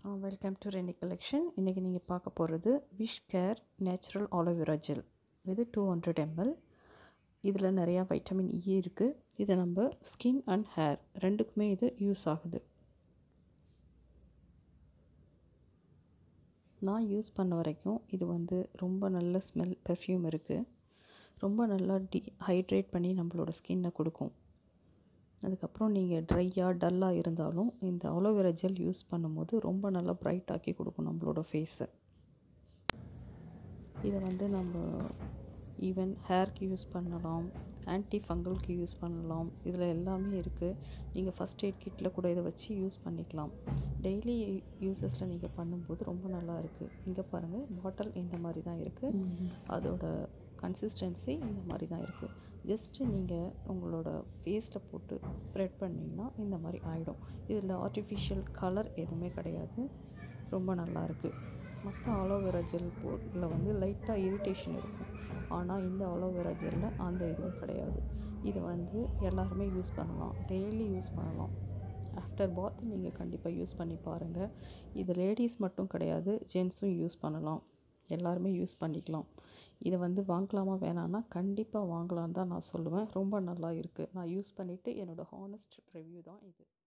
Welcome to Rennie collection. இன்றைக்கி நீங்கள் பார்க்க போகிறது Wish Care natural aloe vera gel. இது 200 ml. இதில் நிறையா வைட்டமின் இ இருக்குது. இது நம்ம ஸ்கின் அண்ட் ஹேர் ரெண்டுக்குமே இது யூஸ் ஆகுது. நான் யூஸ் பண்ண வரைக்கும் இது ரொம்ப நல்ல ஸ்மெல், பெர்ஃப்யூம் இருக்குது. ரொம்ப நல்லா ஹைட்ரேட் பண்ணி நம்மளோட ஸ்கின்னை கொடுக்கும். அதுக்கப்புறம் நீங்கள் ட்ரையாக டல்லாக இருந்தாலும் இந்த ஆலோவேரா ஜெல் யூஸ் பண்ணும்போது ரொம்ப நல்லா பிரைட் ஆக்கி கொடுக்கும் நம்மளோட ஃபேஸை. இதை நம்ம ஈவன் ஹேர்க்கு யூஸ் பண்ணலாம், ஆன்டி ஃபங்கலுக்கு யூஸ் பண்ணலாம். இதில் எல்லாமே இருக்குது. நீங்கள் ஃபஸ்ட் எய்ட் கிட்டில் கூட இதை வச்சு யூஸ் பண்ணிக்கலாம். டெய்லி யூஸஸில் நீங்கள் பண்ணும்போது ரொம்ப நல்லா இருக்குது. இங்கே பாருங்கள், பாட்டில் இந்த மாதிரி தான் இருக்குது. அதோட கன்சிஸ்டன்சி இந்த மாதிரி தான் இருக்குது. ஜஸ்ட்டு நீங்கள் உங்களோட ஃபேஸில் போட்டு ஸ்ப்ரெட் பண்ணிங்கன்னா இந்த மாதிரி ஆகிடும். இதில் ஆர்டிஃபிஷியல் கலர் எதுவுமே கிடையாது. ரொம்ப நல்லாயிருக்கு. மற்ற ஆலோவேரா ஜெல் பொருளில் லைட்டாக இரிட்டேஷன் இருக்கும். ஆனால் இந்த ஆலோவேரா ஜெல்லில் அந்த இதுவும் கிடையாது. இதை எல்லாருமே யூஸ் பண்ணலாம், டெய்லி யூஸ் பண்ணலாம். ஆஃப்டர் பாத் நீங்கள் கண்டிப்பாக யூஸ் பண்ணி பாருங்கள். இது லேடிஸ் மட்டும் கிடையாது, ஜென்ஸும் யூஸ் பண்ணலாம். எல்லாருமே யூஸ் பண்ணிக்கலாம். இதை வாங்கலாமா வேணான்னா கண்டிப்பாக வாங்கலான்னு தான் நான் சொல்லுவேன். ரொம்ப நல்லா இருக்குது. நான் யூஸ் பண்ணிவிட்டு என்னோடய ஹானஸ்ட் ரிவ்யூ தான் இது.